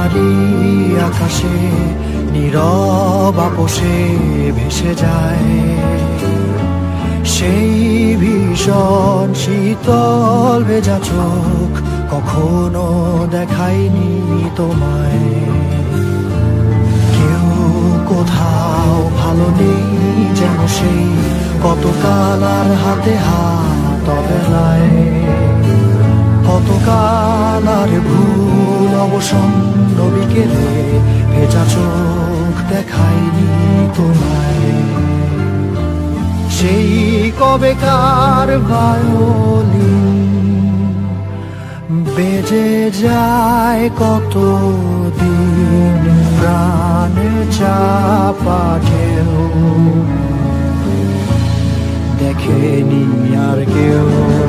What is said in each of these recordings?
তোমারই আকাশে নীরব আপোষে ভেসে যায় সেই ভীষণ শীতল ভেজা চোখ কখনো দেখায়নি তোমায়। কেউ কোথাও ভালো নেই যেন সেই কতকাল আর হাতে হাত অবেলায়, কতকাল আর ভুল অবসন্ন বিকেলে ভেজা চোখ দেখায়নি তোমায়। সেই কবেকার ভায়োলিন বেজে যায় কতদিন প্রাণে চাপা ঢেউ দেখেনি আর কেউ।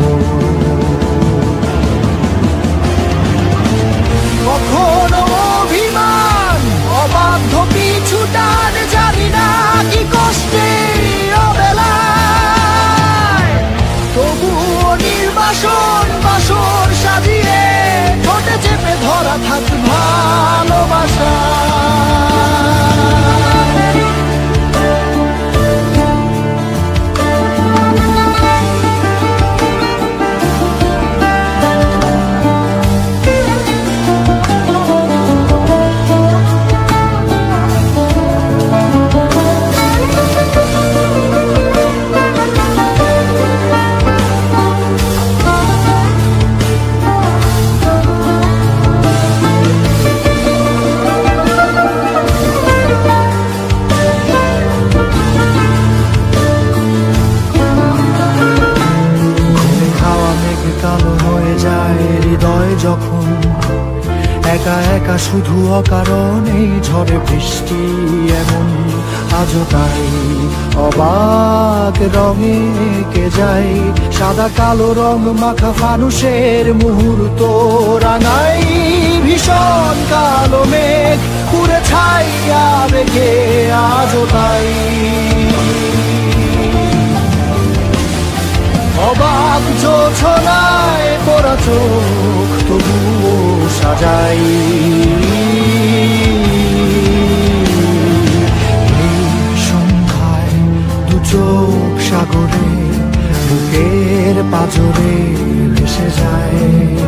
কখনো অভিমান অবাধ্য পিছুটান জানি না কি কষ্টে অবেলায়, তবুও নির্বাসন বাসর সাজিয়ে ঠোঁটে চেপে ধরা থাক ভালোবাসা। কালো হয়ে যায় হৃদয় যখন একা একা শুধু অকারণে ঝড়ে বৃষ্টি এমন আজও তাই অবাক রঙে কে যায় সাদা কালো রং মাখা ফানুষের মুহূর্ত রাঙাই ভীষণ কালো মেঘ পুরে ছাইয়া বেগে আজও তাই অবাক জোছনায় পড়া চোখ তবুও সাজাই এই সন্ধ্যায় দু চোখ সাগরে বুকের পাজরে ভেসে যায়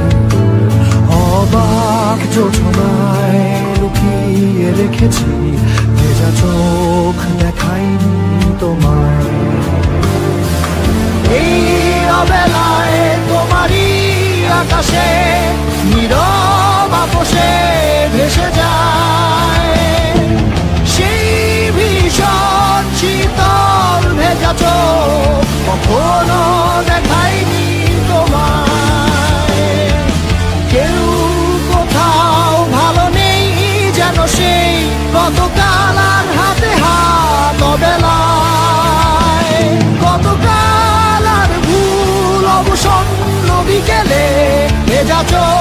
অবাক জোছনায় লুকিয়ে রেখেছি ভেজা চোখ দেখাইনি তোমায়। এই অবেলায় তোমারই আকাশে নীরব আপোষে ভেসে যায় সেই ভীষণ শীতল ভেজা চোখ কখনো দেখায়নি তোমায়। কেউ কোথাও ভালো নেই যেন সেই কতকাল আর হাতে হাত অবেলায়, কতকাল অবসন্ন বিকেলে ভেজা চোখ